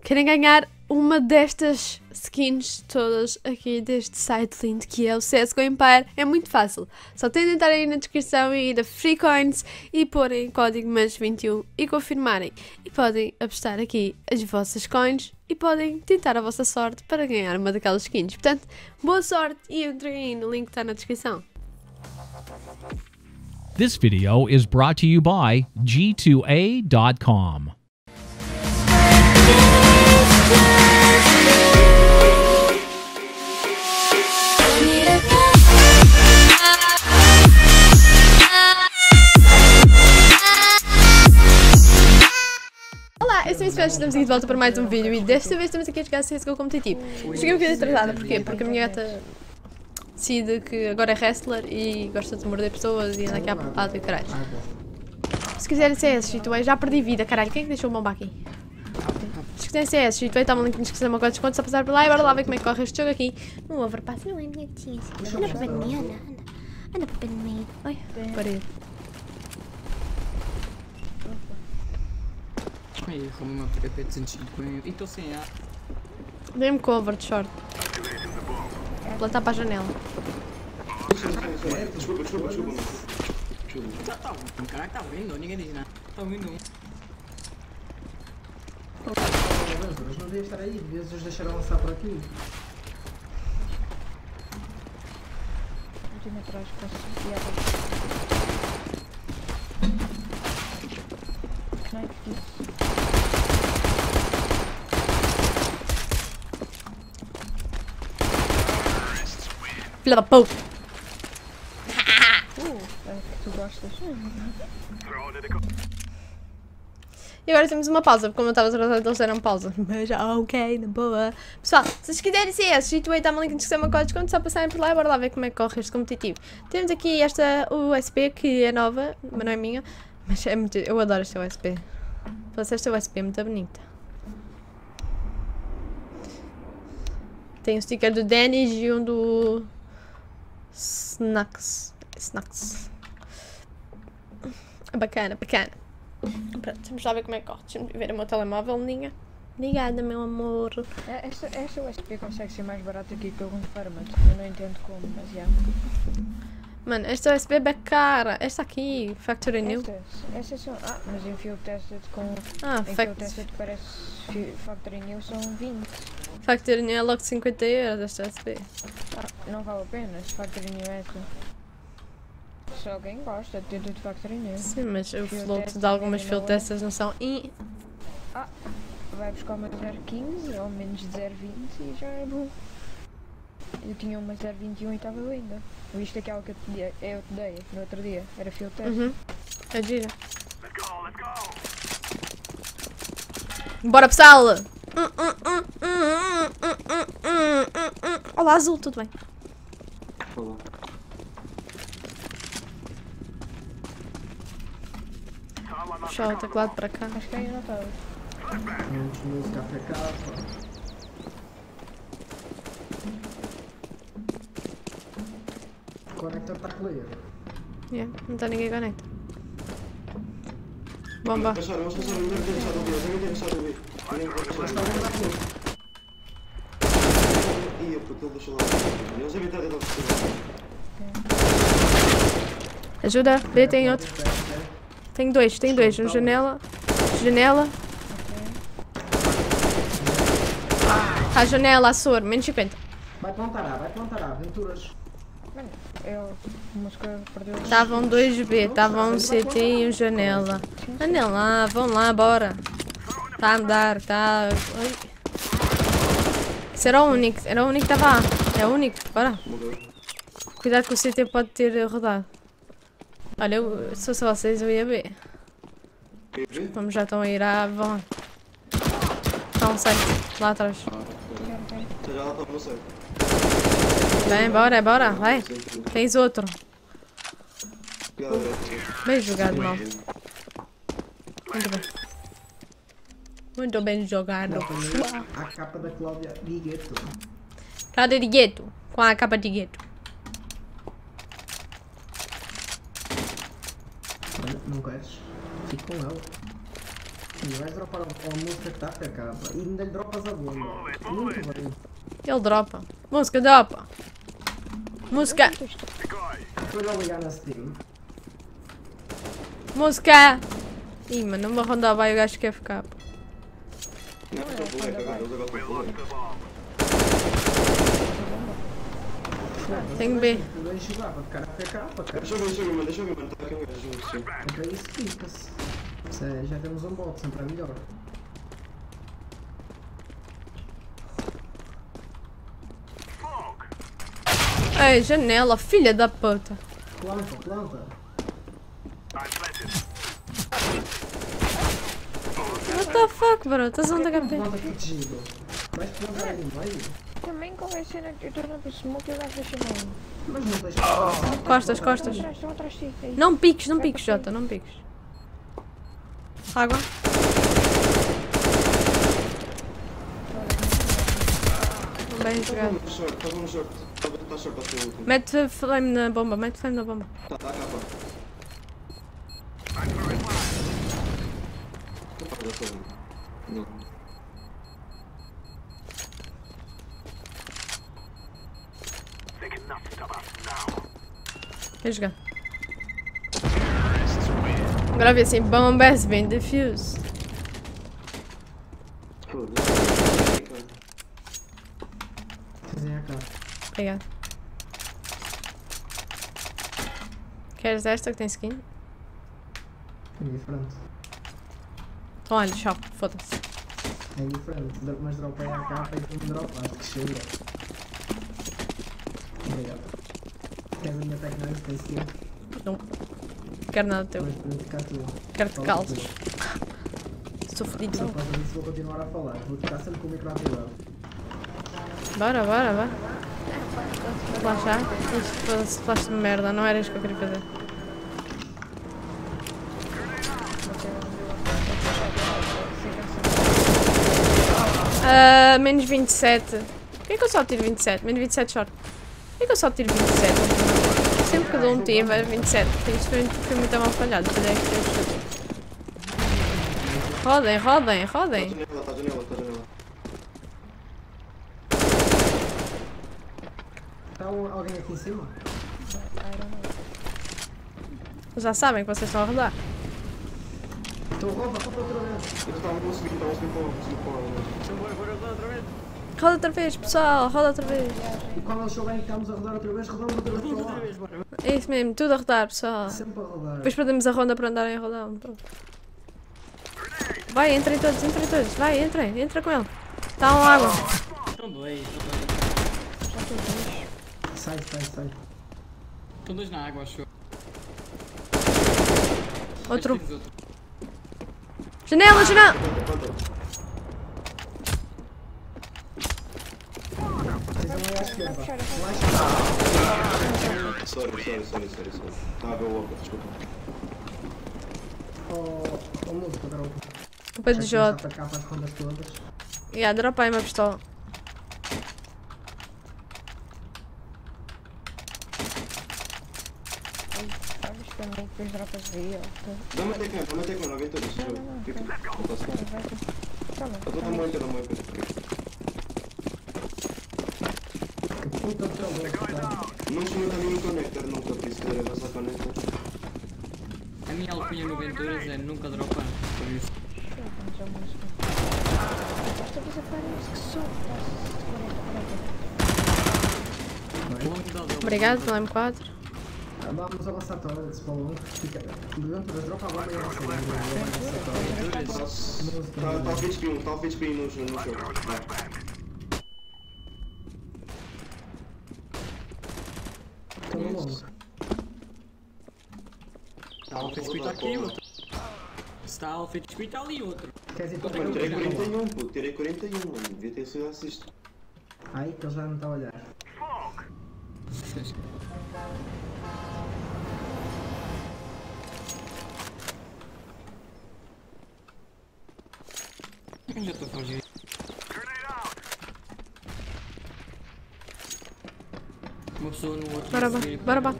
querem ganhar uma destas skins todas aqui deste site lindo que é o CSGO Empire, é muito fácil. Só têm de entrar aí na descrição e ir a Free Coins e porem código MANJO21 e confirmarem. E podem apostar aqui as vossas coins e podem tentar a vossa sorte para ganhar uma daquelas skins. Portanto, boa sorte e entrem aí no link que está na descrição. This video is brought to you by G2A.com. Olá, eu sou a Isabel, estamos aqui de volta para mais um vídeo e desta vez estamos aqui a jogar CSGO competitivo. Cheguei um bocadinho atrasada, porquê? Porque a minha gata decide que agora é wrestler e gosta de morder pessoas e anda aqui à porrada e caralho. Se quiserem CS, G2A, já perdi vida, caralho, quem é que deixou o bomba aqui? Se quiserem CS, G2A, está um link na descrição, uma coisa de desconto, só passar por lá e bora lá ver como é que corre este jogo aqui no Overpass. Não é minha tia. Anda para mim, anda para mim. Ai, parede. Ai, arrumei uma PP250 e estou sem ar. Dei-me cover de short. Plantar para a janela. Desculpa. Tá ouvindo, caraca, tá ouvindo? Ninguém diz nada. Tá ouvindo um. Mas não devia estar aí, devias os deixar lançar por aqui. Última atrás, posso guiar não é que isso. Filha da puta! É que tu gostas. E agora temos uma pausa, porque como eu estava atrasada, eles deram pausa. Mas ok, na boa. Pessoal, se vocês quiserem CS, G2A está no link na descrição, uma coisa de desconto, só passarem por lá e bora lá ver como é que corre este competitivo. Temos aqui esta USB que é nova, mas não é minha. Mas é muito. Eu adoro esta USB. Esta USB é muito bonita. Tem o sticker do Dennis e um do Snacks. Bacana. Pronto, vamos lá ver como é que corre. Deixa-me ver o meu telemóvel, Ninha. Obrigada, meu amor. Esta USB consegue ser mais barata aqui que algum Farmat. Eu não entendo como, mas já. Mano, esta USB é bem cara. Esta aqui, Factory New. Estas são. Ah, mas em Field Tested com. Ah, Field Tested parece Factory New são 20. Factory New é logo 50 euros esta USB. Ah, não vale a pena se Factory New é essa. Se alguém gosta de ter tudo Factory New. Sim, mas o Field float Test de algumas não field é. testers não são. E Ah, vai buscar uma 0.15 ou menos de 0.20 e já é bom. Eu tinha uma 0.21 e estava linda. Viste aquela que eu te dei no outro dia? Era field test. é gira. Bora pessoal! Olá Azul, tudo bem? Puxar o teclado para cá. Acho que aí não estava. Vamos música para cá. Conecta para clear. Yeah, não está ninguém conecta. Bomba. Ajuda, B tem outro. Tem dois, um janela. A janela, Açor, menos 50. Vai plantar A, aventuras. Mano, a música perdeu. Estavam dois B, estavam um CT e um janela. Andem lá, vão lá, bora. Está a mudar, está. Esse era o único que estava A. É o único, bora. Cuidado que o CT pode ter rodado. Olha, se fosse vocês eu ia B. Como já estão a ir à, vão lá. Está um site lá atrás. Bem, bora, vai. Tens outro. Bem jogado, mal. Muito bem jogado. A capa da Cláudia de Gueto. Cláudia de Gueto. Com a capa de Gueto. Não queres? Fico com ela. E vais dropar a música que está a cá, pá. E ainda lhe dropas a bomba. Muito bem. Ele dropa. Música dropa. Música. Depois ao ligar na Steam. Música. Ih, mano, numa ronda vai o gajo quer ficar. Pô. Não, eu vou pegar, eu vou pegar. Tenho B. Deixa eu jogar para ficar a PK, pá, cara. Deixa eu ver, mano. Tá aqui um gajo junto. Então isso fica-se. Já temos um bot, sempre é melhor. Ei, janela, filha da puta. Planta. What the fuck, bro? Estás onde HP? Planta protegido. Vais plantar aí no meio? Também com a cena que eu estou na smoke e o gajo deixa mal. Mas não deixa. Costas. Estão atrás de ti. É isso. Não piques, Jota, não piques. Água. Bem jogado. Estava no short. Está short até o último. Mete flame na bomba, Tá, capa. Não. Quer jogar? Agora vê assim, bombas bem defuse. Fazem a cara. Obrigado. Queres esta que tem skin? É diferente. Então olha, choque, foda-se. É diferente. Mas dropei a capa e tu me dropas. Que cheiro. Obrigado. Queres a minha Tech9 tem skill? Não quero nada teu. Mas para ficar tua. Quero-te calços. Estou fodido. Por causa disso vou continuar a falar. Vou ficar sempre com o micro ativado. Bora. Flashar? Isto flash de merda, não era isto que eu queria fazer. Menos 27. Por que eu só tiro 27? Menos 27 short. Por que eu só tiro 27? Sempre que dou um tiro é 27. Isto foi muito mal falhado. Rodem. Tá janela. Está alguém aqui em cima? Já sabem que vocês estão a rodar. Então rouba outra vez. Eles estavam conseguindo para Roda outra vez, pessoal, roda outra vez. E quando eles souberem que estamos a rodar outra vez, rodamos outra vez para lá. É isso mesmo, tudo a rodar, pessoal. Sempre a rodar. Depois perdemos a ronda para andarem a rodar. Vai, entrem todos. Vai, entra com ele. Está uma água. Estão dois. Sai. Estão dois na água, acho. Outro. Tens outro. Janela! Vocês vão aí à esquerda. Sorry. Estava a ver o Walker, desculpa. Oh, música, droga. Culpa de Jota. Para cá para as rondas todas. Dropa aí uma pistola. Sabes também que depois dropas aí, ó. Dá-me a Tech9, alguém todos. Eu dou muito. Que puta de calor que está. Não experimenta nenhum connector nunca, por isso que avançar connector. A minha alcunha no Venturas é nunca dropar. Por isso. Esta coisa parece que só Obrigado pelo M4. Vamos avançar todas para o longo. Fica dentro das dropa a bomba e avança. Está o HP no chão. Estou no longo. Está Alpha Squid aqui, outro. Está Alpha Squid, está ali outro. Queres ir para Mano, tirei o 41, pô. Tirei 41, mano. Devia ter sido assist. Ai, que ele já não está a olhar. Eu já estou a fugir. Uma pessoa no outro. Bora.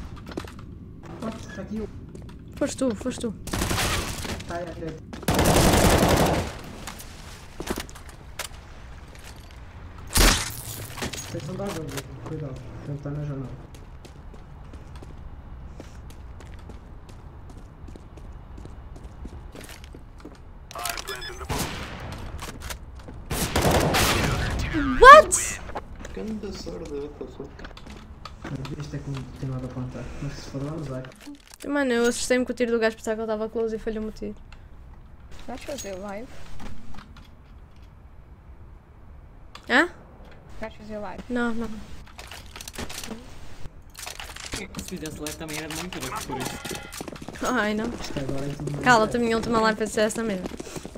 Está aqui o. Foste tu. Está aí à direita. Vocês vão dar dois, cuidado. Ele está na janela. What? Ganda sorda, what the fuck? Devias ter continuado a apontar. Mas se for, vamos lá. Mano, eu assustei-me com o tiro do gajo, pensava que ele estava close e falhou-me o tiro. Vais fazer live? Hã? Vais fazer live? Não, não. Se fizesse live também era muito grande por isso. Ai, não. Isto agora é tudo. Cala-te, a minha última live foi CS na mesma.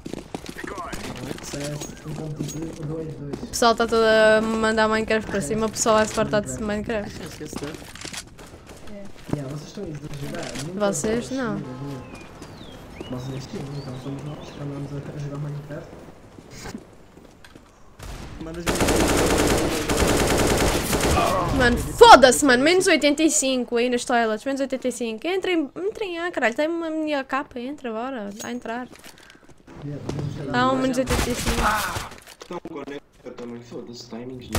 CS, um competitivo, 2-2. O pessoal está todo a mandar Minecraft para cima, o pessoal vai se fartar de Minecraft. Acho que esse deve. Yeah, vocês estão a exagerar. Muito Vocês agora, não. Vocês sim, então somos nós que andamos a jogar Minecraft. Mandas Mano, foda-se, mano. Menos 85 aí nas toilets. Menos 85. Entrem, caralho. Tem uma minha capa. Entra, bora. Vai entrar. Há um menos 85. Então conecta também, foda-se, timings.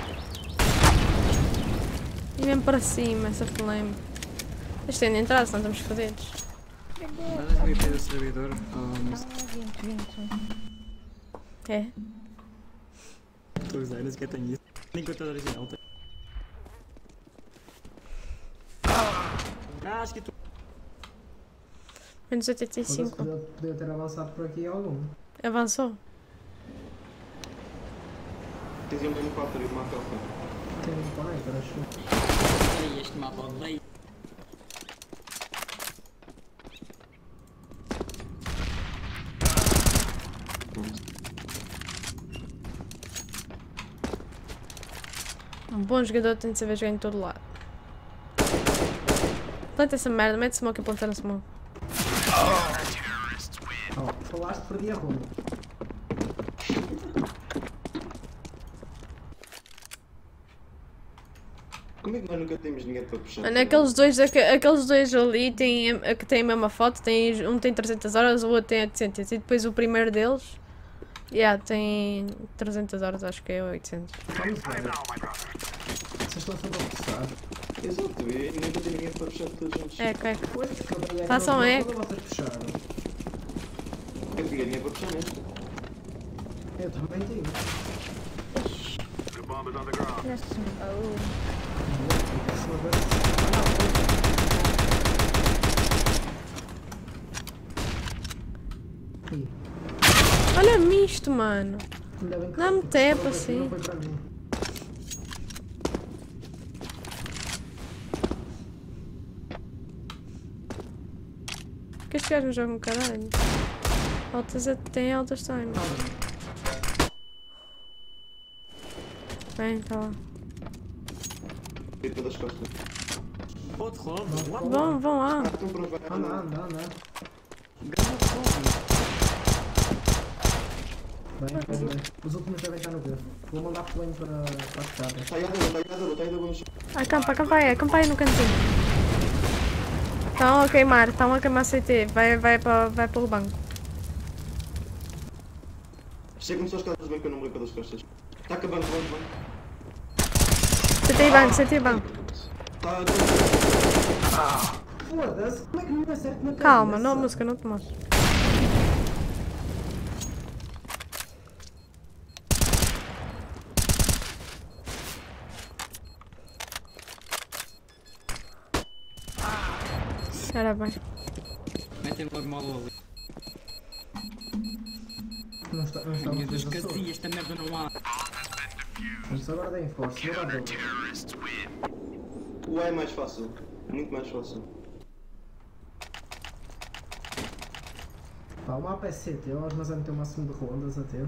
E mesmo para cima, essa flame. Eles têm de entrar, senão estamos fodidos. Mandas o IP do servidor. 20. É. Estou a usar, nem sequer tenho isso. Nem conta original tem. Ah, acho que tu. Menos 85. Podia ter avançado por aqui algum. Avançou. Tens um M4 e uma capa. Tem um conector, acho. Ei, este mapa odeio. Um bom jogador tem de saber jogar em todo lado. Planta essa merda, mete smoke e planta no smoke. Oh, falaste, perdi a ronda. Como é que nós nunca temos dinheiro para puxar? Mano, aqueles dois ali têm, que têm a mesma foto, um tem 300 horas, o outro tem 800. E depois o primeiro deles, tem 300 horas, acho que é 800. Vamos ver. Vocês estão sempre a forçar. Exato, eu nunca tenho dinheiro para puxar todos juntos. É, ok. Pois, que eu dei Façam aquela é. toda, vocês puxaram. Eu tinha dinheiro para puxar mesmo. Eu também tenho. Olha-me isto, mano. Ainda bem que Dá-me foi, tempo porque assim. não foi para mim. Porque estes gajos não jogam caralho. Tem altas time. Bem, tá lá. E pelas costas. Outro roubo. What? Vão lá. Então pronto, vai. Anda. Grande roubo. Bem. Os últimos devem estar no B. Vou mandar flame para as escadas. Está aí a dor no chão. Acampa aí no cantinho. Estão a queimar CT. Vai pelo banco. Chega-me só as casas bem que eu não me lembro pelas costas. Está acabando, vamos. CT banco. Está Foda-se, como é que não me acerta na cabeça? Calma, não, música, não te mostro. Era bem. Metem logo mal ali. Não está Minha dos muito casinhas, esta merda não há. Mas agora deem força, vou dar dor. O A é mais fácil. Muito mais fácil. Pá, o mapa é CT, mas é meter o máximo de rondas até.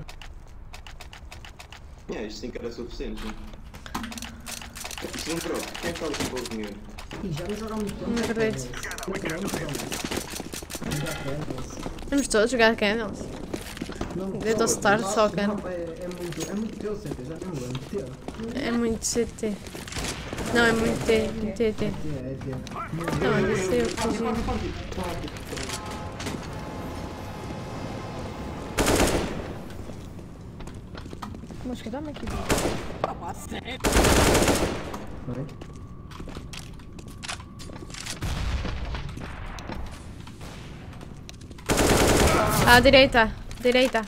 Isto sim que era suficiente. Isto não troca. Quem é que está ali com o dinheiro? E já não joga há muito tempo. Não acredito. Eu também não jogo muito. Já Candles. Vamos todos jogar Candles. Dead of Stars, só O mapa é muito teu CT, já nem me lembro. Teu. É muito CT. Não, é muito TT. É teu. Não, eu sei o que Música, dá-me aqui. Ah, sério? Vai. À direita. Direita.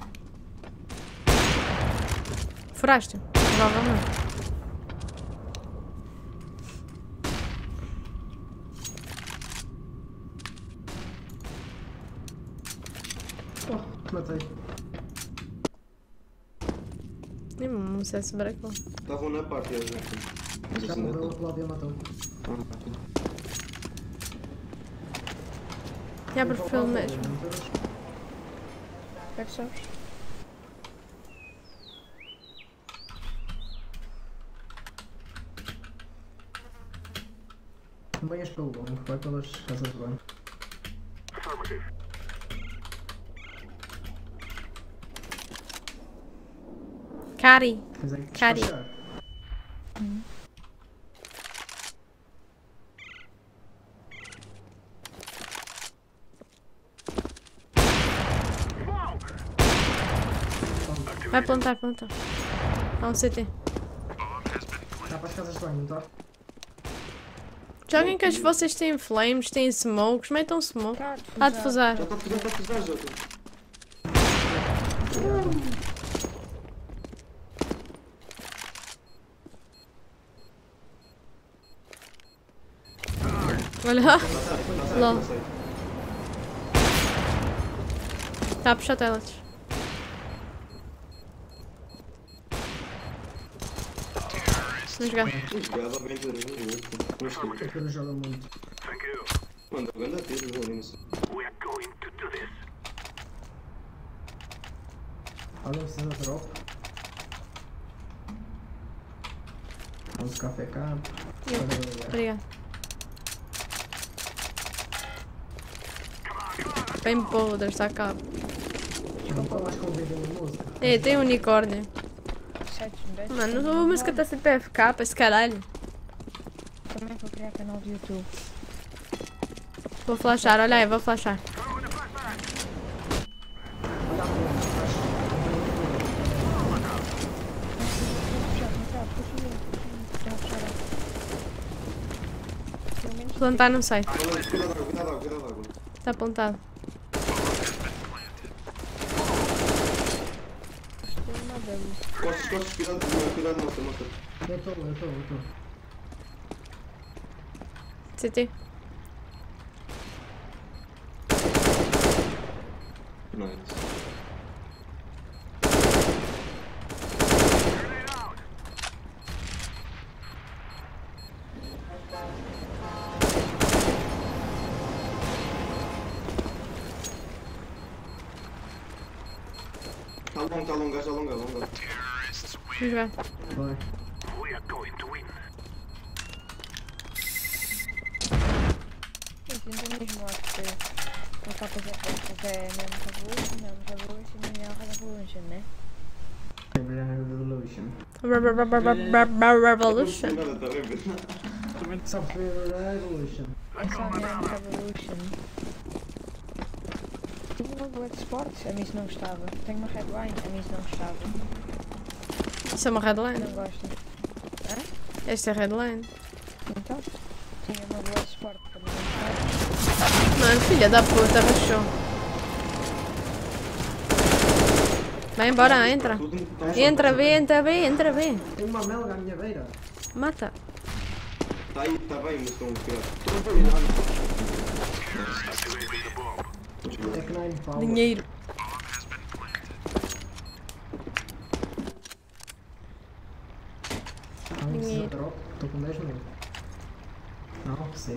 Furaste? Provavelmente. Oh, matei. Não sei se brecou. Estavam na parte, eles já. Já morreu, o outro lado e matou. Já perfil mesmo. É que sabes? Não venhas pelo longo, vai pelas casas de banho. Cari. Tens aí que Cari. despachar. Vai plantar, plantar. Há um CT. Está para as casas de banho, não está? Joguem que vocês têm flames, têm smokes, metam smoke. Há de fusar. Já está a fuzar, Jota. Olha lá. Lol. Não sei. Está a puxar telas. Vamos jogar. Jogava bem tudo, não sei. Aquilo joga muito. Mano, eu ando a ter, não sei. Alguém precisa de drop? Vamos café cá. Obrigada. Bem podre, está cá. Não está mais convidando a música. Ei, tem um unicórnio. 7, 10. Mano, a música está sempre a FK para esse caralho. Também vou criar canal de YouTube. Vou flashar, olha aí, vou flashar. Plantar não sei. Cuidado, água. Está plantado. Costas, cuidado, mostra. Eu estou. CT. Nice. Tá longa. Vamos jogar. Vai. Então mesmo acho que não está a fazer é mesmo Revolution e não é Revolution, né? Revolution. Revolution. Nada, tá bem. Sabe que Revolution. É só mesmo Revolution. Tive uma Black Sports, a mim isso não gostava. Tenho uma Redline, a mim isso não gostava. Isso é uma redline. Não gosto. Esta é redline. Então, tinha uma Black Sport também não gostava. Mano, filha da puta, baixou. Vai embora, entra. Entra, B. Tem uma melga à minha beira. Mata. Tá aí, tá bem, mas estão É que não é pau. Dinheiro. Alguém precisa de drop? Estou com 10 mil. Não, sei.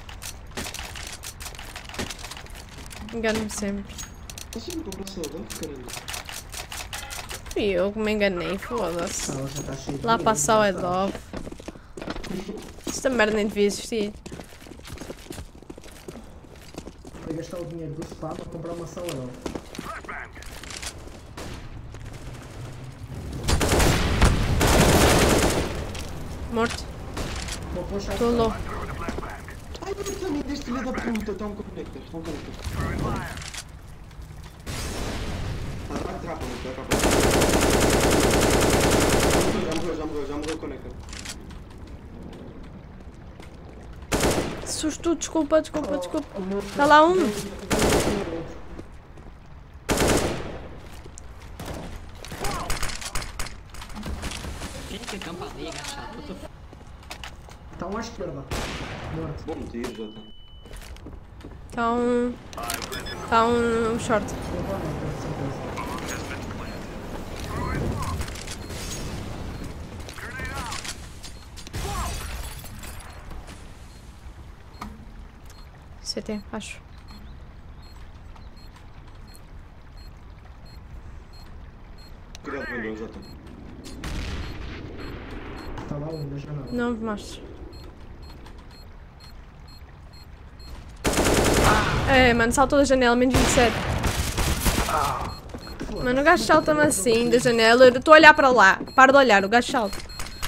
Engano-me sempre. Assim, compração, caralho. Fui eu que me enganei, foda-se. Ela já está cheia de Lá dinheiro, passar o já head está. off. Esta merda nem devia existir. Foi gastar o dinheiro do spa para comprar uma sala nova. Morto. Vou puxar. Estou low. Ai, eu também deste filho da puta, está um conector. Tá, trapa, Desculpa. Está lá um. Quem é que campa ali, agachado? What the f... Tá um à esquerda. Morto. Bom tiro, Jota. Está um short. Provavelmente, com certeza. CT, acho. Cuidado com o Jota. Tá lá um na janela. Não me mostro. É, mano, saltou da janela, menos 27. Mano, o gajo salta-me assim da janela. Eu estou a olhar para lá. Para de olhar, o gajo salta.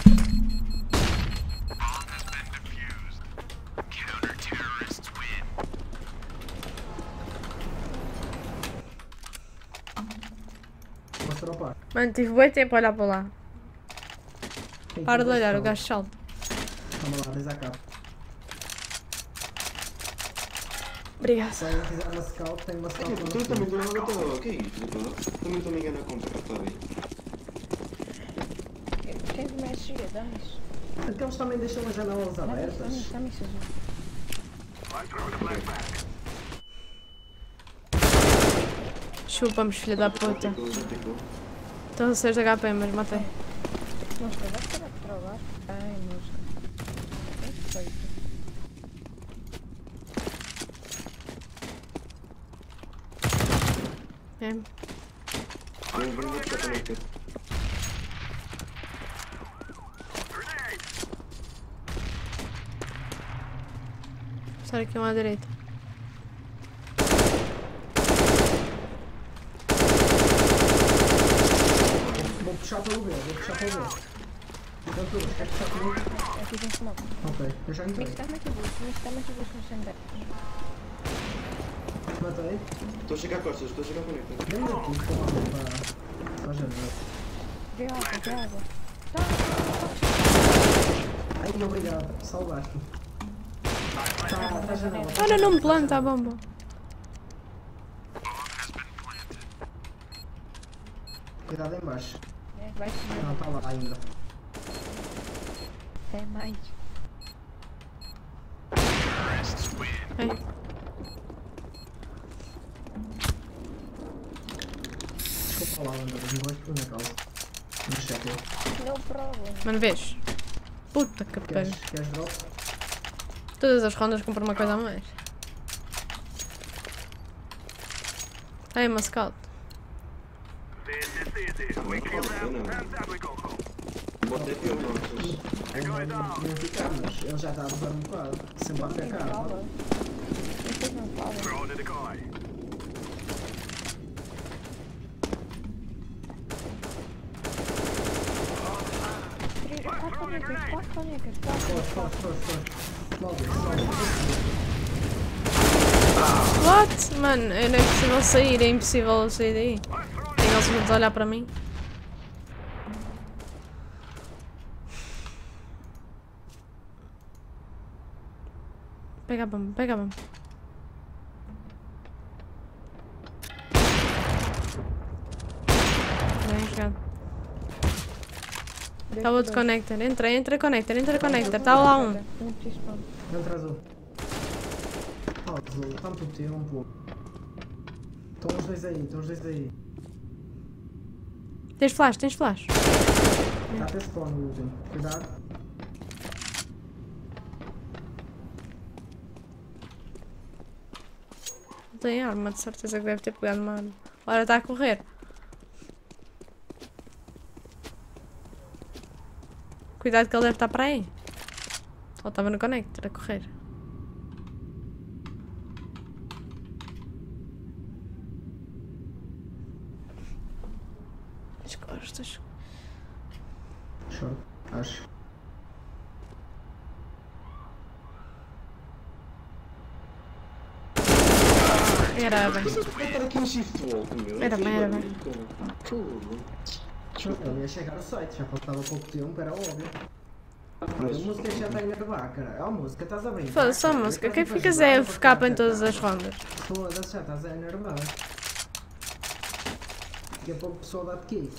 Posso dropar? Mano, tive bem tempo a olhar para lá. Quem Para de tem olhar, o scout? gajo salta. Calma lá, desde a capa. Obrigada. Se alguém quiser uma scout, tem uma scout lá no Tu fundo. também estou na gata. O que é isto, Jota? Também estou a me enganar com a capa ali. Quem começa a dá-me-se. Porque eles também deixam as janelas abertas. Dá-me isso azul. Chupa-me, filha da puta. Já ficou. Estão a 6 de HP, mas matei. Mosca, vai parar de trabalhar? Ai, mosca. Perfeito. É. Vamos buscar também aqui. Estar aqui um à direita. Vou puxar pelo B, Então tu, quer puxar pelo B? Aqui tem smoke. Ok, eu já entrei. Mix, dá-me aqui luz no centro. Matei. Estou a chegar a costas, estou a chegar a conecta. Vem daqui, para a janela. Vê água. Ai, obrigado, salvaste. Tá a janela. Ora, não me planta a bomba. Cuidado em baixo. Vai subir. Não, tá lá ainda. É mais. É. Desculpa lá, André, não gosto por minha causa. Não chequei. No problem. Mano, vês? Puta que pariu. Queres drop? Todas as rondas compro uma coisa a mais. Ai, uma scout. Botei aqui o nosso. Não ficar, mas ele já está a abusar um bocado. Sempre a Nem ficar. fala. Vocês não falam. Quatro conecas. Forte. Logo. What? Mano, é impossível sair, é impossível sair daí. Tem eles juntos a olhar para mim. Pega a bomba, pega a bomba. Bem jogado. Está outro connector. Entra connector. Está lá um. Entra azul. Azul, tanto tempo. Estão os dois aí. Tens flash. Está a ter spawn o último. Cuidado. Não tem arma, de certeza que deve ter pegado uma arma. Ora, está a correr. Cuidado que ele deve estar para aí. Ou estava no connector a correr. As costas. Short, acho. Era bem. Estar aqui um shift walk, meu. Era bem. Ele ia chegar ao site, já faltava pouco tempo, era óbvio. Olha, a música já está a enervar, cara. Ó, música, estás a brincar. Foda-se, só música. Quem ficas é FK em todas as rondas? Foda-se, já estás a enervar. Daqui a pouco o pessoal dá-te kill.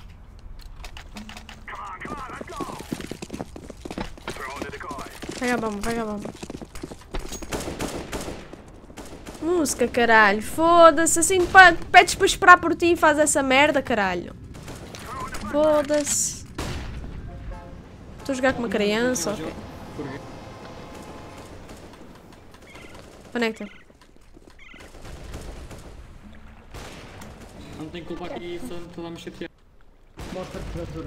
Pega a bomba, pega a bomba. Música, caralho. Foda-se, assim pedes para esperar por ti e faz essa merda, caralho. Foda-se. Estou a jogar com uma criança, ok. Conecta. Não tem culpa aqui, só estou a me chatear. Mostra-te aventura.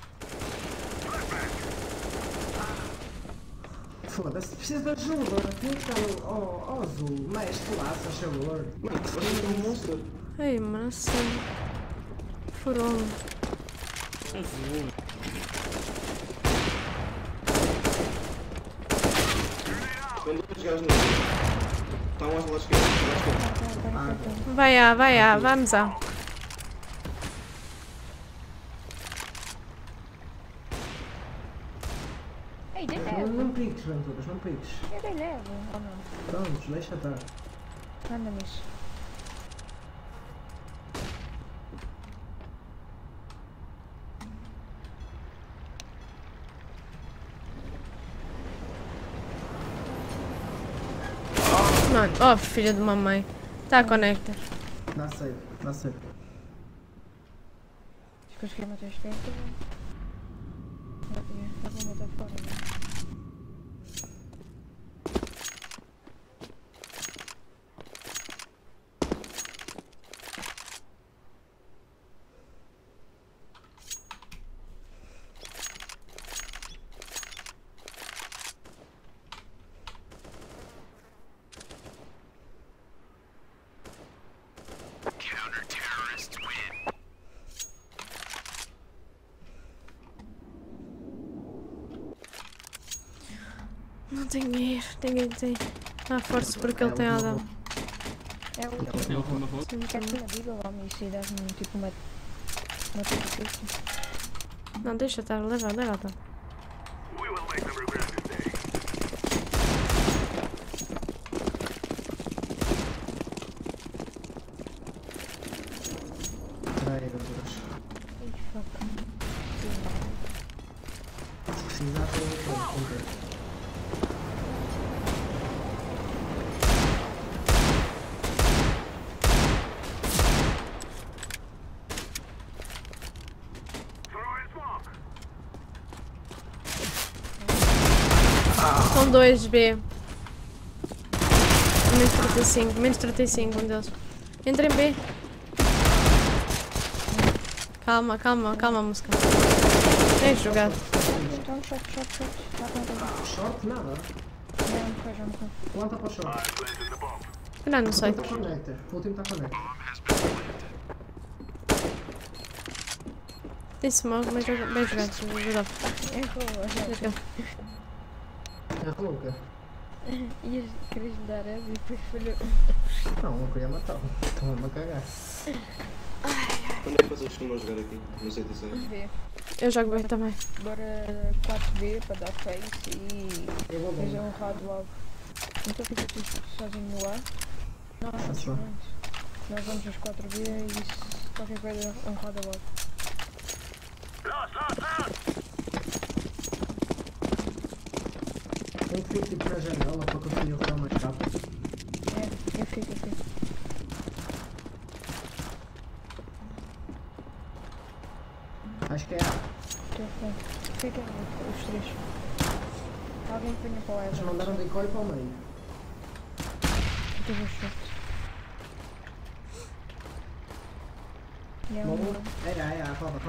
Foda-se, precisa de ajuda. Fica ao azul. Mestre lá, se faz favor. Mano, você é um monstro. Ai, mano, assim. Furou-me. Azul. Tem dois gajos no meio. Está um ao lado esquerdo. Vai A, vamos A. Ei, dei Não, levo. não piques, Venturas, não piques. Eu dei levo. Ou não? Pronto, deixa estar. Anda nisso. Mano, oh, filha de uma mãe. Tá, conecta. Dá safe, dá safe. Se conseguir matar este tempo, eu vou matar fora. Né? Não tenho dinheiro, ninguém tem. Ah, força porque ele tem Adão. É o É a última volta. quer que na Bíblia ou me se dás-me tipo uma tudo. Não, deixa estar, leva, tá. Peraí, Venturas. Ai, fuck. Se precisar, estou a contar. São dois B. Menos 35, um deles. Entra em B. Calma, música. Tem jogado. Então, shot. Já conta. Short, nada. Já me foi. Planta para o short. Não, não sei. Está connector. O último está connector. Tem smoke, mas bem jogado. É louca. Ias querer dar a e depois falhou. Não, eu queria matá-lo. Estão-me a cagar. Quando é que vocês costumam jogar aqui? Não sei dizer. B. Eu jogo bem também. Bora 4B para dar face e Eu vou fazer bem. um round logo. Então fica tu sozinho no ar. Não, Tá bom. nós vamos aos 4B e se qualquer coisa um roda logo. Um que fique tipo na janela para conseguir rodar mais rápido. É, eu fico. Acho que é A. Fica os três. Alguém que venha para o Eles Ever. mandaram decoy para o meio. Fica os shot. E é Bom, um... é A, roda.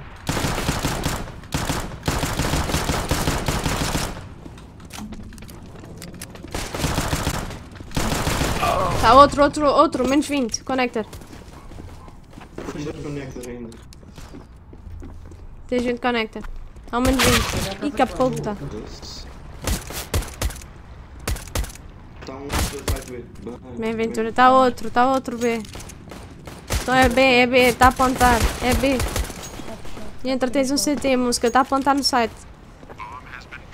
Tá, outro, menos 20, connector. Dois conectas ainda. Tem gente connector. Há um menos 20. Ih, que puta. Doce. Está um vai ver. Minha aventura. Tá outro B. Então é B, tá a apontar. É B. E entra, tens um CT, música, tá a apontar no site.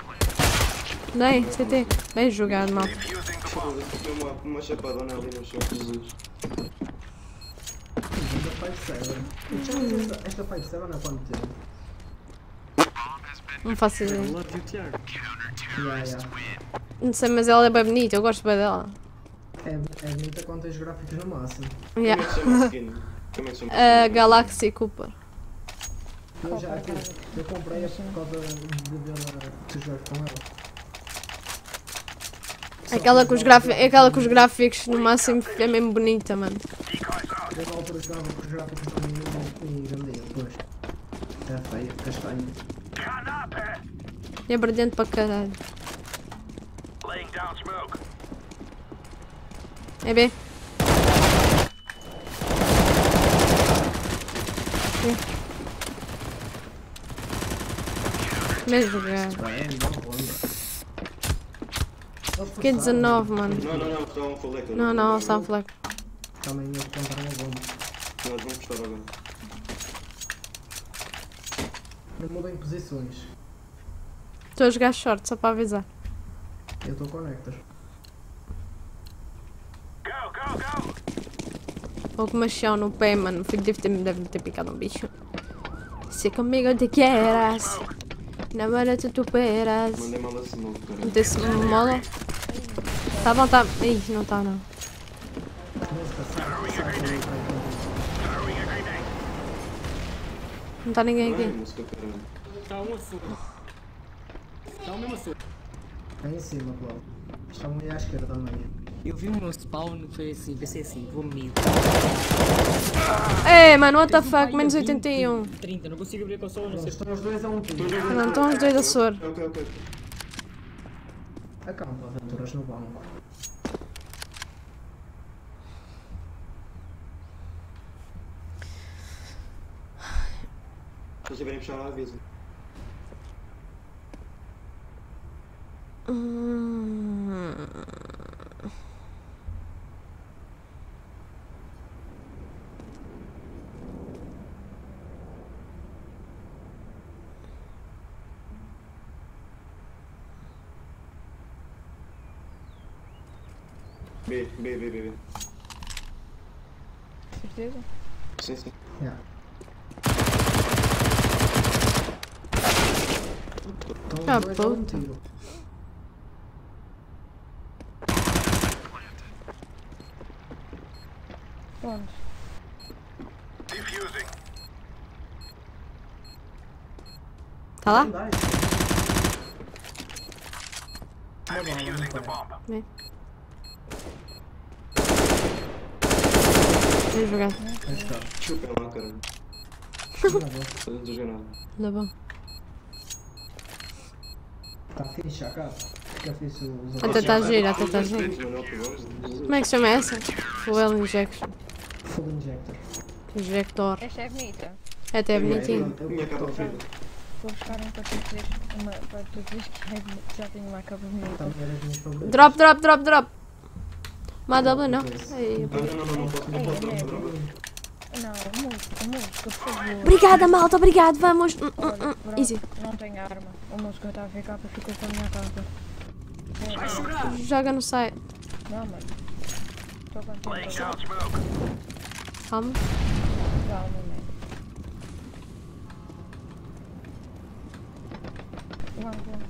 Bem, CT. Bem jogado, mal. Deu uma chapadona ali no chão, Jesus. Esta Fight 7 é quanto tempo? Não faço ideia. Love you, Tiago. Yeah. Não sei, mas ela é bem bonita, eu gosto bem dela. É bonita quando tens gráficos no máximo. Yeah. Como é que chama a skin? Como é que chama A Galaxy Cooper. Eu comprei-a por causa de ver tu jogar com ela. Aquela com os gráficos no máximo é mesmo bonita, mano. Eu na altura jogava com os gráficos no mínimo e vendia depois. É feio, castanho. E é brilhante para caralho. É B. Mesmo jogado. Fiquei 19, mano. Não, está um fleco. Não, está um fleco. Também eles compraram a bomba. Nós vamos gostar agora. Não mudem posições. Estou a jogar short, só para avisar. Eu estou conector. Ou com machão no pé, mano. O filho deve ter picado um bicho. Se comigo te quieras, namora tu peras. Mandei mal a smoke, cara. Meteu-se mola. Tá bom, tá. Ih, não tá não. Não tá ninguém Não é aqui. música, caralho. Está um açúcar. Está o mesmo açúcar. Aí em cima, Cláudio. Está um aí à esquerda também. Eu vi o meu spawn, foi assim, pensei assim, vou mid. Ei, mano, what the fuck? Menos 81. 30, não consigo abrir a consola, não sei. Estão os dois a um tiro. Não, estão os dois a soro. Ok. Acampa aventuras no banco. Se tiverem que puxar, avisa. B. Certeza? Sim. Yeah. Estão Ah, os dois a um puta. tiro. Onde? Tá lá? Dá, Vem. Vem jogar. aí está. Chupem lá, caralho. Não estou jogando nada. Tá bom. Está fixe a casa. Fica fixe os Até tá giro, até tá giro. Como é que se chama essa? Fuel Injection. Full injector. Injector. Esta é bonita. É até bonitinho. Minha capa prefere. Vou buscar um para tu dizeres para tu dizeres que já tenho uma capa bonita. Também era as minhas favoritas. Drop. Uma W não. Aí. Não posso. Não, música, por favor. Obrigada, malta, obrigado, vamos. Olha, pronto, Easy. não tenho arma. O músico está a ver capa, ficou com a minha capa. Joga no site. Não, mano. Estou contente. Calma. Calma, mano. Vamos.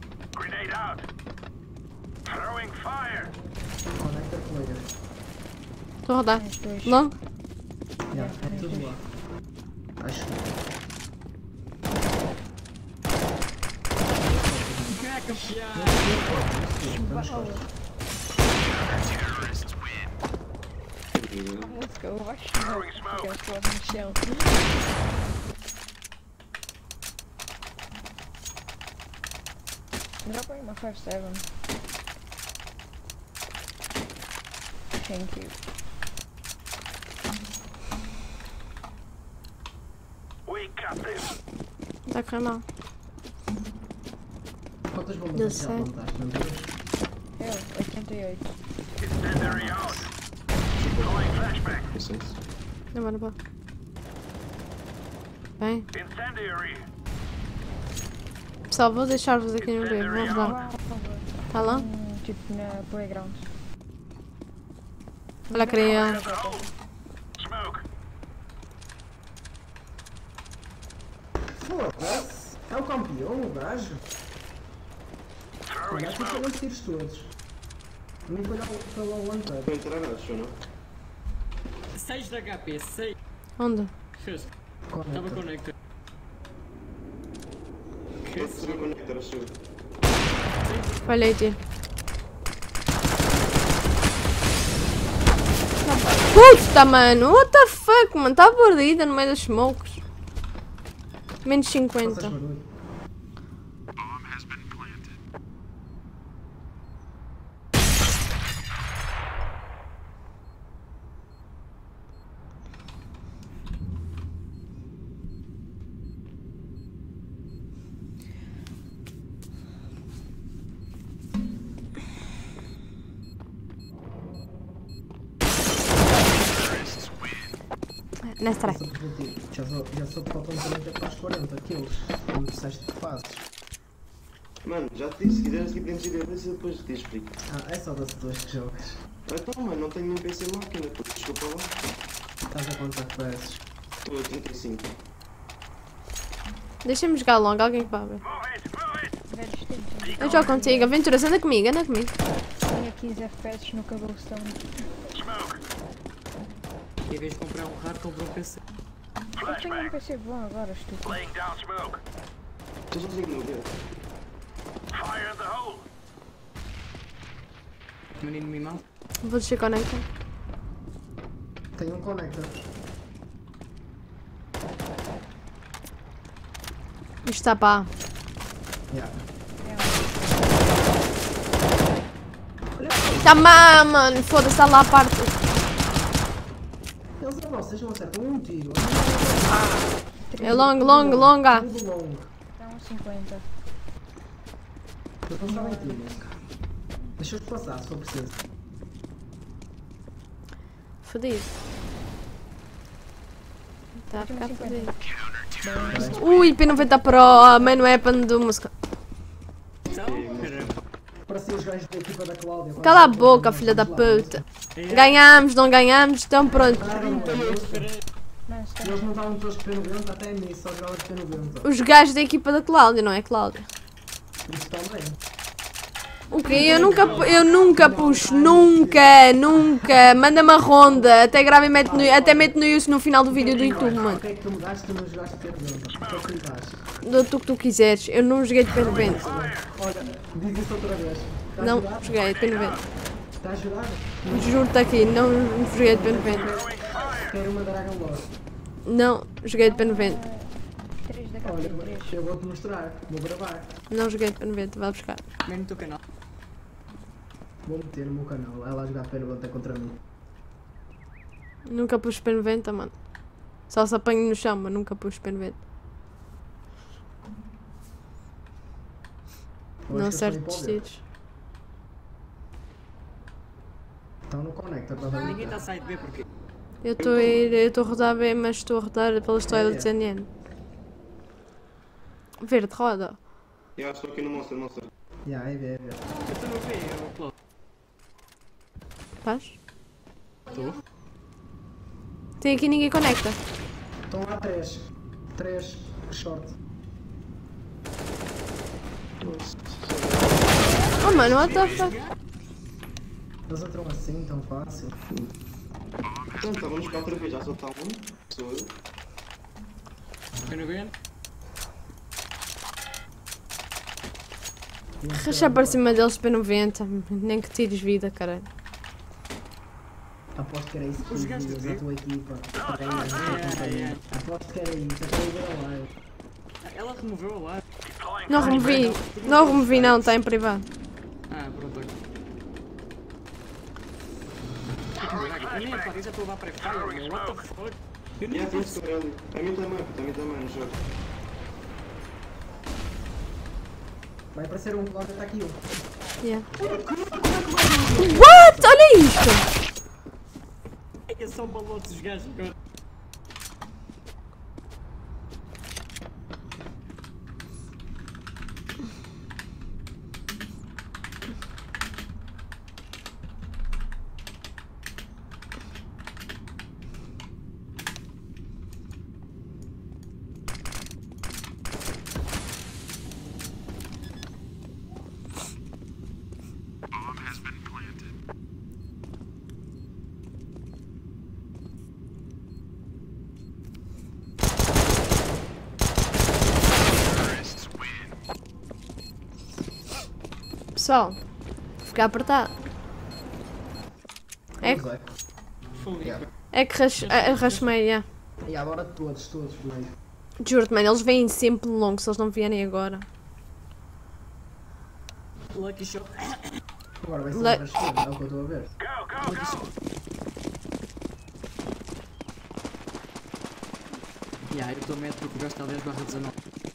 Connector player. Estou a rodar. Mais dois. Long. Yeah, é tudo lá. Acho que. A música, eu acho que não. Porque eu estou no chão. Dropa aí uma 5-7. Thank you. Tá correndo mal. Quantas bombas Deu é que já certo. plantaste, meu Deus? Eu, 88. Licença. Demora bom. Bem. Pessoal, vou deixar-vos aqui no vídeo. Vou rodar. Por favor. Tá lá? Tipo na playground. Olha a criança. Foda-se. É o campeão, o gajo. Olha, aqui foram os tiros todos. Nem foi lá pela one tap. Vou entrar, acho, não? 6 de HP, 6. Onde? Estava conectado. Posso ser conectar, acho. Falhei, tio. Puta, mano. What the fuck, mano. Tá perdida no meio das smokes. Menos 50. Faz barulho. Não é strike. Já sou que faltam 40 para as 40 kills. E disseste que fazes. Mano, já te disse, se quiseres que podemos ir a ver se depois te explico. Ah, é só das duas que jogas. Então, mano, não tenho nenhum PC máquina, pô, desculpa lá. Estás a quantos FPS? Estou a 35. Deixa-me jogar longo, alguém que vá ver. Velhos tempos. Eu jogo contigo. Aventuras, anda comigo, anda comigo. Tinha 15 FPS no Cobblestone. Em vez de comprar um hard, compra um PC. Eu tenho um PC bom agora, estúpido. Estou sozinho no ver. Menino mimado. Vou descer conecta. Tenho um connector. Isto está pá. Yeah. Tá má, mano. Foda-se, está lá a parte. Eles a vocês não acertam um tiro. É longo, longo, longa. Tudo longo. Dá uns 50. Eles não sabem tiros. Deixa-os passar se for preciso. Fodido. Tá a ficar fodido. Ui, P90 Pro, a main weapon do música. Parecia os gajos da equipa da Cláudia. Cala a boca, filha da puta. Ganhamos, não ganhamos, então pronto. Mas tá. Eles não estavam todos de P90, até nisso, só jogavam de P90. Os gajos da equipa da Cláudia, não é Cláudia? Isso também. O quê? Eu nunca puxo, nunca. Manda-me a ronda, até grava e mete no YouTube no final do vídeo do YouTube, mano. O que é que tu me daste? Tu não jogaste de P90. O que é que me daste? Dou-te o que tu quiseres, eu não joguei de P90. Olha, diz isso outra vez. Está a Não, jurar? joguei de P90. Está a jurar? Juro-te aqui, não joguei de P90. Quero uma Dragon Lord. Não, joguei de P90. 3 da Olha, capa, 3. eu vou-te mostrar. Vou gravar. Não joguei de P90, vai buscar. Vem no teu canal. Vou meter no meu canal. Ela a jogar P90 contra mim. Nunca pus P90, mano. Só se apanho no chão, mas nunca pus P90. Eu Não acho que eles certos estão aí para o ver. tiros. Estão no connector, estás a ver? Ninguém está a sair de B porque. Eu estou a rodar bem, mas estou a rodar pelas toilets de CNN. Verde, roda. Eu acho que estou aqui no Monster, Monster. Yeah, é ver, é ver. Eu estou no B, eu upload. Faz? Estou? Tem aqui ninguém conecta. Estão lá 3. 3 short. Oh mano, what the fuck? Eles entram assim, tão fácil. Então, estávamos 4 vezes, já só está um. Sou eu. Eu não ganho. Rachar para cima deles P90. Nem que tires vida, caralho. Aposto que era isso que Os tu gajos dizias de à ver? tua equipa. Aposto que era isso, até eu ver a live. Ela removeu a live. Não removi. Não removi não, está em privado. Ah, pronto, ok. Eu nem apaguei, já estou a levar para fire, meu. What the fuck? Eu nem Yeah, tem posso. que ali. A mim também no jogo. Vai aparecer um, olha, está aqui um. Yeah. What? Olha isto! Esses são balotes os gajos agora. Pessoal, ficar apertado. É, é que rasmei, yeah. E agora todos, meio. Juro-te, mano, eles vêm sempre longo se eles não vierem agora. Lucky shot. Agora vai ser uma rascunha, é o que eu estou a ver. Yeah, eu estou a medo porque o gajo está a 10/19.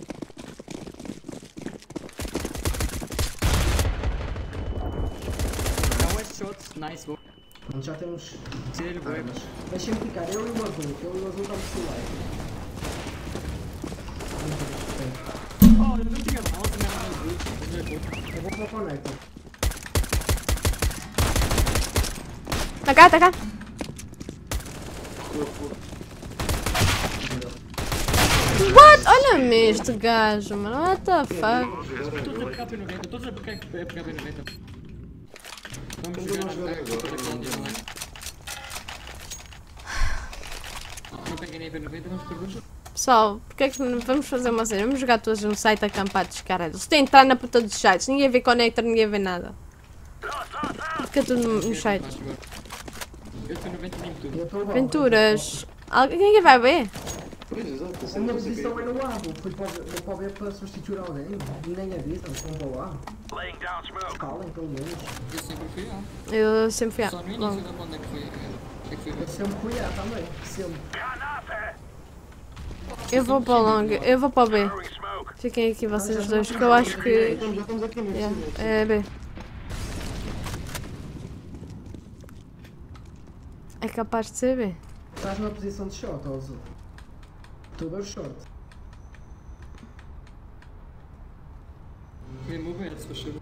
Shots, nice, boa. Pronto, já temos. Tira-lhe o web. Deixem-me ficar, eu e o azul está muito select. Oh, eu não tinha mal, também era mais good. Eu vou para o connector. Tá cá, tá cá. What? Olha-me este gajo, mano. What the fuck? Todos a pegar P90, todos a pegar P90. Vamos jogar agora. Não peguei nem P90, vamos por dois. Pessoal, porque é que não vamos fazer uma cena? Vamos jogar todos num site acampados, caralho. Eles têm que entrar na puta dos sites. Ninguém vê connector, ninguém vê nada. Fica tudo nos sites. Eu tenho 90 nem tudo. Aventuras. Quem vai ver? Pois, exato. A minha posição é no A, fui para o B para substituir alguém. Nem avisam, vão para o A. Calem, pelo menos. Eu sempre fui A. Eu sempre fui a. Só no início da banda que foi. Eu sempre fui A também, sempre. Eu vou para o long, eu vou para o B. Fiquem aqui vocês dois, que eu acho que. Já estamos aqui mesmo. Yeah, é B. É capaz de ser B. Estás numa posição de shot, ó azul. Estou a ver o short. Vem mover, se faz favor.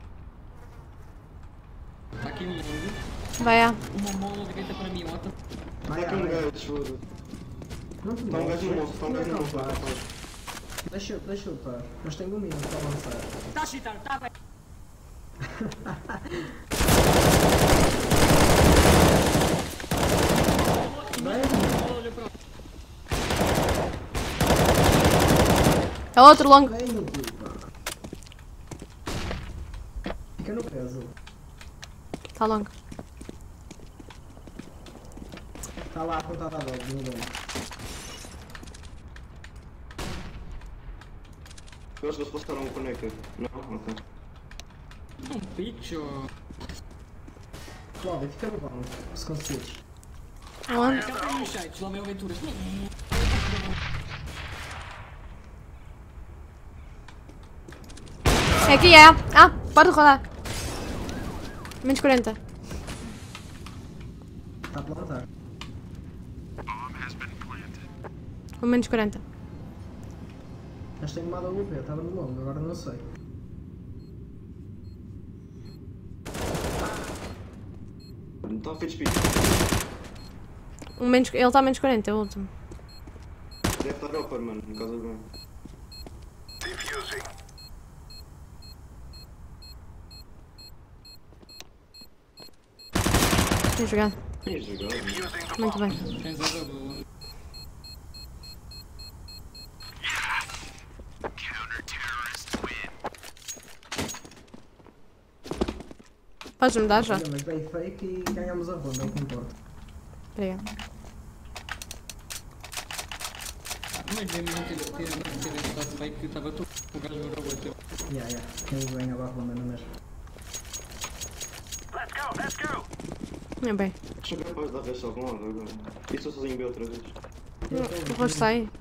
Está aqui um longo. Vai A. Uma mola direita para mim, outra. Vai Está aqui um A. gajo, juro. Não te Está um gajo no monstro, está um gajo no não monstro. vai. Deixa eu estar. Mas tenho um minuto para avançar. Está a chitar, está bem. Olha para É outro long. Vem no cu, fica no pé azul. Tá long. Está lá apontado à bola, no bem. Eu acho que eles passaram o connector. Não, ok. um pitch ou. Cláudia, fica no banco, se conseguires. Aonde? Cá tem nos sites, lá meu aventuras. Aqui é. Ah, pode rodar. Menos 40. Está a plantar. Ou menos 40. Mas tenho mal a UP, estava no longo, agora não sei. Está feito speed. Ele está a menos 40, é o último. Deve estar upper, mano, no caso do banho. Tem jogado. Tinha jogado. Muito bem. Tens a double. Podes me dar já? Olha, mas dei fake e ganhamos a ronda, é o que importa. Obrigada. Mas mesmo não ter estado fake que estava tudo. O gajo virou o outro. Yeah. Quem ganhava a ronda, não é mesmo? É bem. Acho que é capaz de dar vez algum lado agora. E estou sozinho B outra vez. O rosto está aí.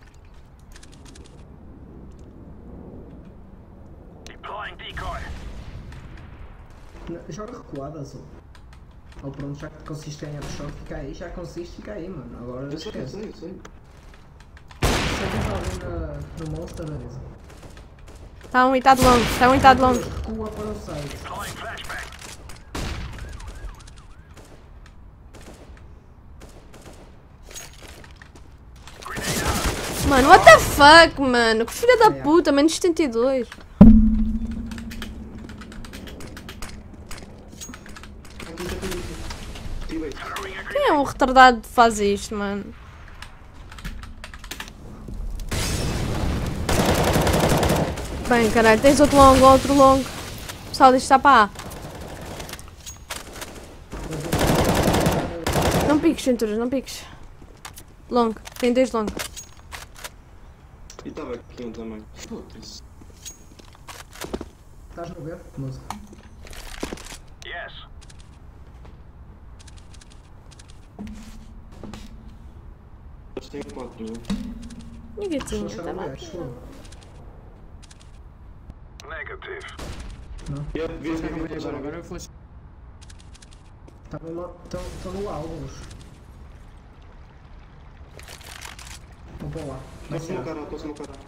Joga recuado, azul. Ou pronto, já que conseguiste ganhar o shot, fica aí. Já conseguiste, fica aí, mano. Agora Eu sei, esquece. eu sei. Se alguém no monster, avisa. Está um e está de longe. Está um e está de longe. Recua para o site. Mano, what the fuck, mano? Que filha da puta, menos 72. Quem é o retardado que faz isto, mano? Bem, caralho, tens outro longo. Pessoal, isto está para A. piques, Venturas, não piques. Long, tem 2 long. E estava aqui um também. Foda-se. Estás no verde? Música. Eles têm 4, não é? Ninguém tinha, Estou a estava ver, aqui. estou. E eu devia Eles ter estavam vindo bem já agora, agora. agora eu flash. Estão no lá alguns. Vou para lá. Vai Estou-se no ser. carro, estou-se no carro.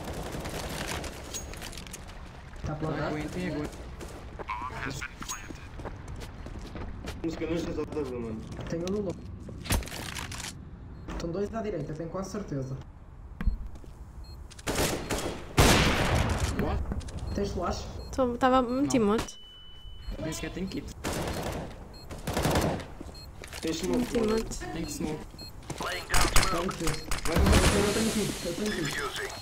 Está plantado? Tem agora. Música não está a W, mano. Tenho um no low. Estão 2 à direita, tenho quase certeza. What? Tens flash? Estava muito emote. Nem sequer tem kit. Tens smoke, Muito mano. emote. Tem que smoke. Está difícil. Vai, vai, vai. Eu tenho kit, eu tenho kit.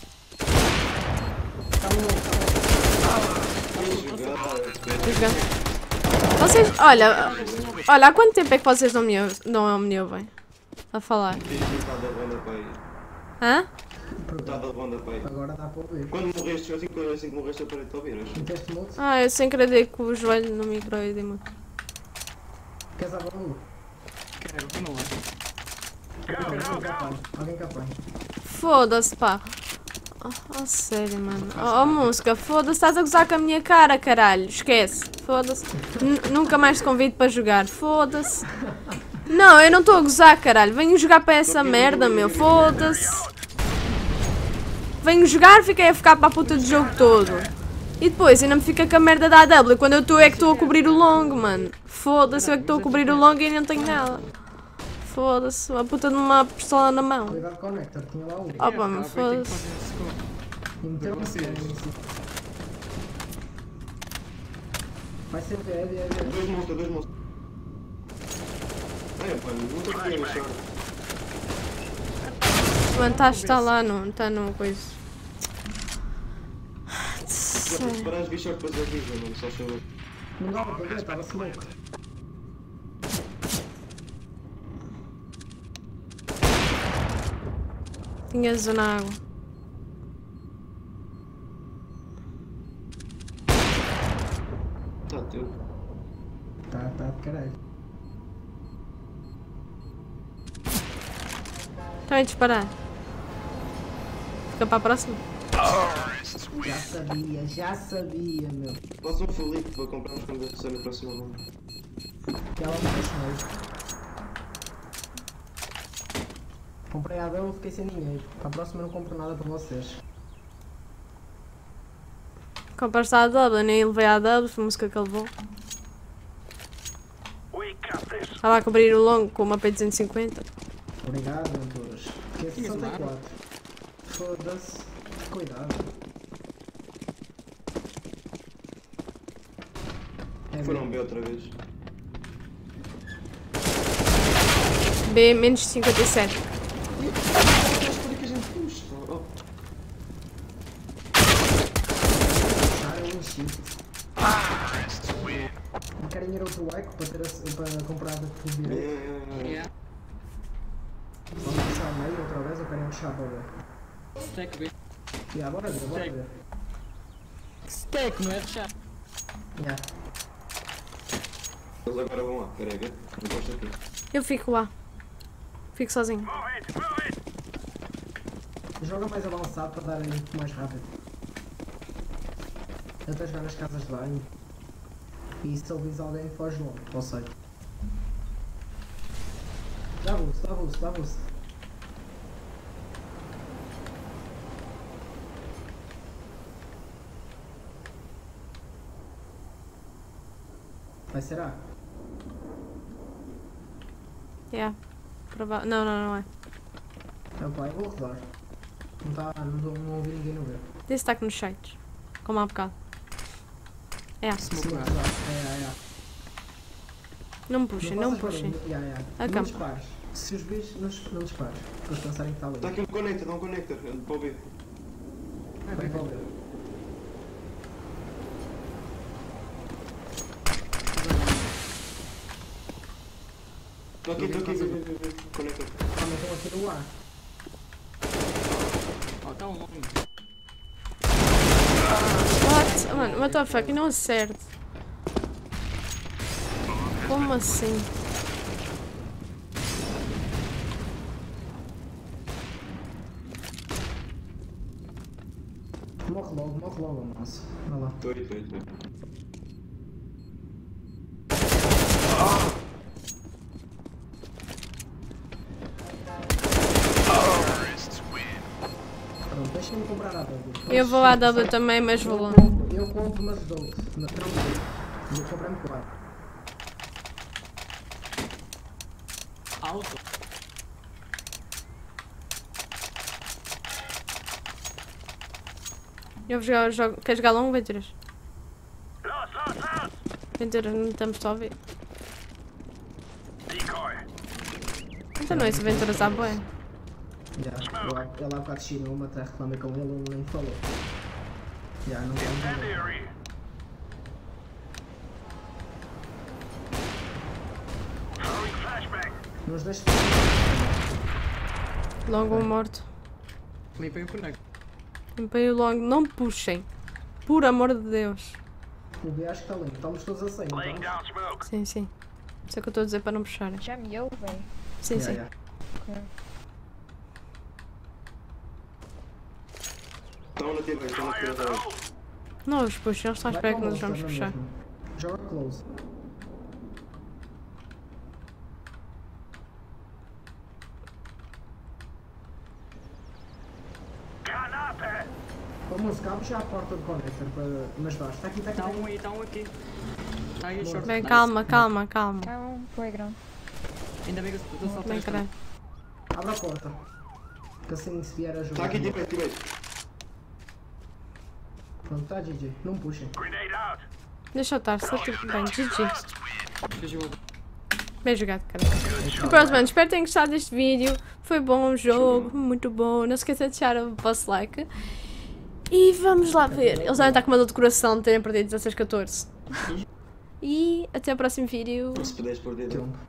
Está no low, Vai jogar. Vou jogar. Vocês, olha, há quanto tempo é que vocês não me ouvem? A falar. Tens metade da banda para aí. Hã? Metade da banda para aí. Agora dá para ouvir. Quando morreste, assim que morreste, eu parei de te ouvir. acho. Meteste mute? Ah, eu sem querer dei com o joelho no micro e dei muito. Queres a barulho? Quero, eu não acho. Alguém que apanhe. Foda-se, pá. Oh, sério, mano. Oh, música, foda-se, estás a gozar com a minha cara, caralho. Esquece. Foda-se. Nunca mais te convido para jogar. Foda-se. Não, eu não estou a gozar, caralho. Venho jogar para essa merda, meu. Foda-se. Venho jogar, fiquei a ficar para a puta do jogo todo. E depois ainda me fica com a merda da AW. Quando eu estou é que estou a cobrir o long, mano. Foda-se, eu é que estou a cobrir o long e não tenho nada. Foda-se, a puta de uma pistola na mão. Cuidado com o Nectar, tinha lá um. Oh, pá, me foda-se. E meteu um vocês. Vai ser heavy, heavy. 2 monstros, 2 monstros. Ai, pá, não estou aqui a mexer. Mano, está lá, não está no coisa. Para as bichas depois da vida, mano, só chama. Não dava para ver, estava smoke. Tinha zona água. Tá, teu. Tá de caralho. Também disparar. Fica para a próxima. Já sabia, meu. Passa um Felipe para comprarmos quando eu sair na próxima ronda. Que ela não fez mais. Comprei a Bela e fiquei sem dinheiro. Para a próxima não compro nada para vocês. Compraste a AW, nem levei a AW, foi a música que ele levou. Estava a cobrir o longo com uma P250. Obrigado, Venturas. Fiquei a 64. Foda-se. Cuidado. É Foram B outra vez. B, menos 57. Por que a gente puxa? Oh, um shift. Não querem ir a outro eco para comprar de direito? Yeah. Vamos puxar a meio outra vez ou querem puxar para ver? Stack B. Bora ver. Stack, não é fechar. Yeah. Eles agora vão lá, peraí, ver? Não gosto aqui. Eu fico lá. Fico sozinho. Joga mais avançado para dar muito mais rápido. Eu estou a jogar nas casas de banho. E se ele diz alguém, foge logo. Ou sei. Dá boost. Vai ser A? Yeah. Não é. Então pá, eu vou rodar. Não ouvi ninguém no ver. Desse está aqui nos sites. Como há bocado. É. Sim, vou rodar. É. Não me puxem, não me puxem. Não Acampa. dispares. Se os bichos não dispares. Para eles pensarem que está ali. Está aqui um connector, dá um connector. Para o B. Vai para o ver. Estou aqui. Conecta. Calma, estão aqui no ar. Oh, tá um homem. What? Mano, what the fuck? Não acerto. Como assim? Morre logo, nossa. Vai lá. Tô. Pronto, deixa-me comprar a W. Eu vou à W também, mas vou lá. Eu compro, mas dou-te. Tranquilo. Eu comprei-me 4. Alto. Eu vou jogar o jogo. Quer jogar longo, Venturas? Venturas, não estamos só a ver. Então não é isso, Venturas à boia. Já, ele há bocado chinou, mas até reclamei com ele, ele nem falou. Já, não vamos ver. Nos deixa. Longo um morto. Limpei o conecto. Limpei o longo. Não puxem. Por amor de Deus. O B acho que está limpo. Estamos todos a 100, então. Sim, sim. Isso é o que eu estou a dizer para não puxarem. Já me ouvem? Sim, sim. Estão na tira também. Não os puxem, eles estão à espera que nós vamos puxar. Joga close. Vamos puxar a porta do connector para... Mas vá, está aqui. Tá um aqui. Tá aí, short. Bem, Nice. calma. Tá um playground. Ainda bem que eu estou só Bem, 3. caralho. Abre a porta. Que assim se vier ajuda. Está aqui, teammate. Pronto, tá GG. Não puxem. Deixa eu estar, só tipo. Bem, GG. Deixa Bem jogado, cara. E pronto, mano, espero que tenham gostado deste vídeo. Foi bom o jogo, muito bom. Não se esqueça de deixar o vosso like. E vamos lá ver. Eles devem estar com uma dor de coração de terem perdido 16-14. E até o próximo vídeo. Se puderes perder.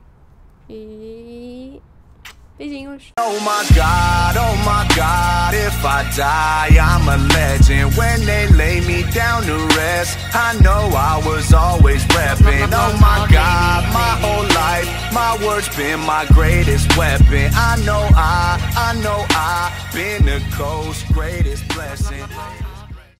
E... beijinhos. Oh my God, if I die, I'm a legend. When they lay me down to rest, I know I was always repping. Oh my God, my whole life, my words been my greatest weapon. I know I've been the coast's greatest blessing.